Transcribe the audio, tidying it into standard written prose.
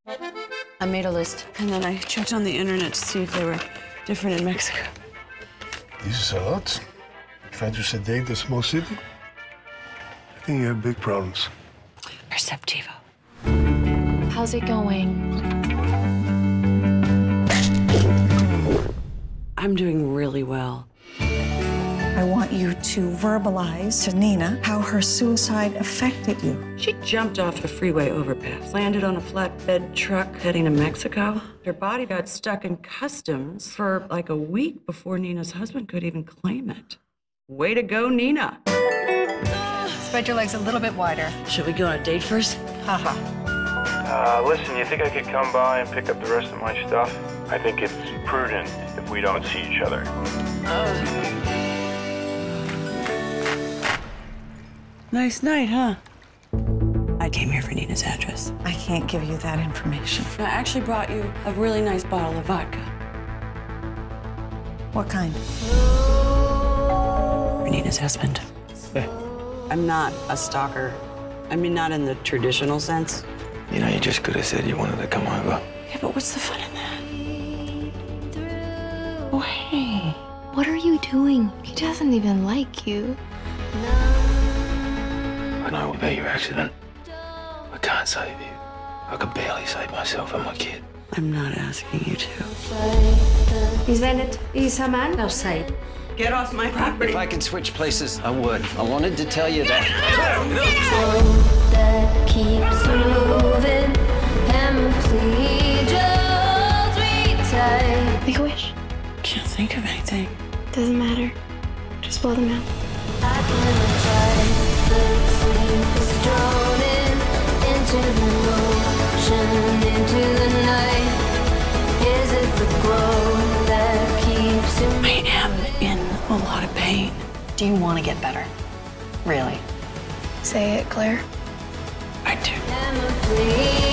I made a list. And then I checked on the internet to see if they were different in Mexico. This is a lot. Trying to sedate a small city? I think you have big problems. Perceptivo. How's it going? I'm doing really well. I want you to verbalize to Nina how her suicide affected you. She jumped off a freeway overpass, landed on a flatbed truck heading to Mexico. Her body got stuck in customs for like a week before Nina's husband could even claim it. Way to go, Nina. Spread your legs a little bit wider. Should we go on a date first? Haha. Listen, you think I could come by and pick up the rest of my stuff? I think it's prudent if we don't see each other. Nice night, huh? I came here for Nina's address. I can't give you that information. I actually brought you a really nice bottle of vodka. What kind? For Nina's husband. I'm not a stalker. I mean, not in the traditional sense. You know, you just could have said you wanted to come over. Yeah, but what's the fun in that? Oh, hey. What are you doing? He doesn't even like you. I know about your accident. I can't save you. I could barely save myself and my kid. I'm not asking you to. Miss Bennett, is a man outside. Get off my property. If I can switch places, I would. I wanted to tell you that. That keeps you moving, and please just retire. Make a wish. Can't think of anything. Doesn't matter. Just blow them out. I can fight the sleep is drowning into the ocean, into the night. Is it the glow that keeps you? I am in a lot of pain. Do you want to get better? Really? Say it, Claire. I do. Am I free?